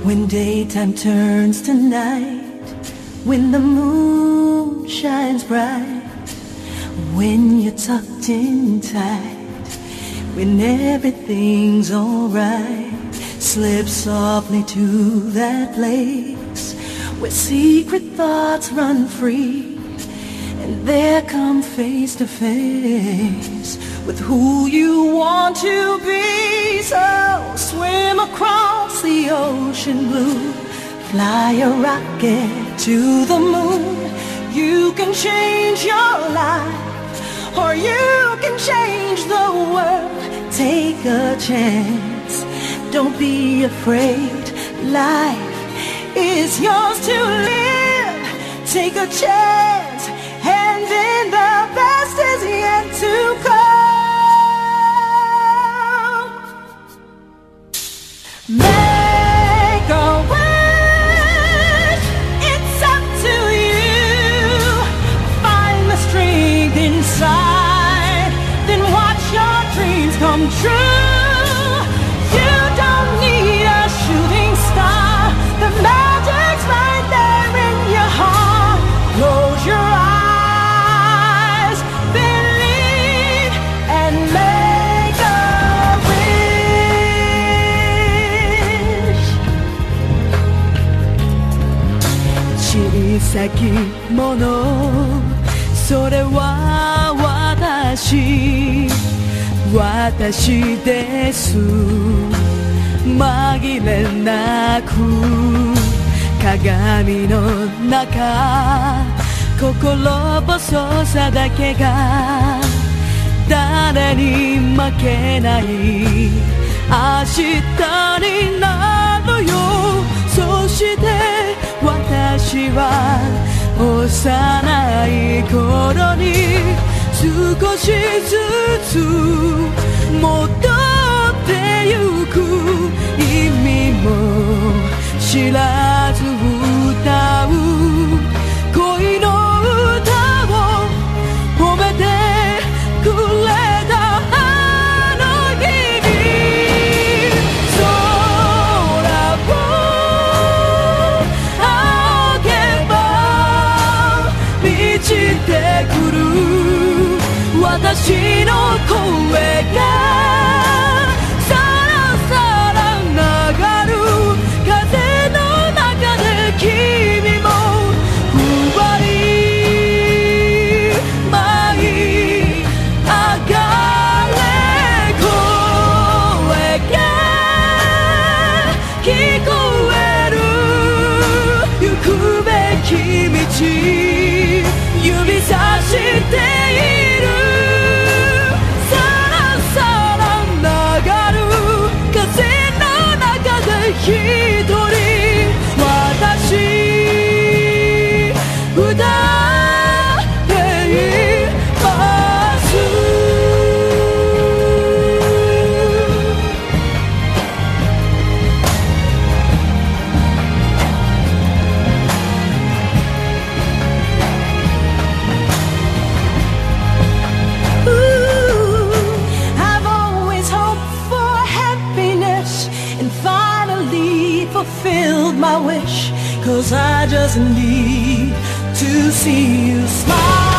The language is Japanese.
When daytime turns to night, when the moon shines bright, when you're tucked in tight, when everything's alright, slip softly to that place where secret thoughts run free, and there come face to face with who you want to be. So swim across the ocean blue, fly a rocket to the moon. You can change your life, or you can change the world. Take a chance, don't be afraid. Life is yours to live. Take a chance, and then the best is yet to come. Make a wish, it's up to you. Find the strength inside, then watch your dreams come true. You don't need a shooting star, the magic's right there in your heart. Close your eyes, believe, and make a wish. 小さきもの、それは私です。紛れなく鏡の中、心細さだけが誰に負けない明日になるよ。そして私は幼い頃に少しずつ戻ってゆく、意味も知らず歌う恋の歌を褒めてくれたあの日に、空を仰げば満ちてくる私の声がさらさら流る風の中で、君もふわり舞い上がれ、声が聞こえる、行くべき道指さしている。一人私歌っています。I've always hoped for happiness and finally fulfilled my wish, 'cause I just need to see you smile.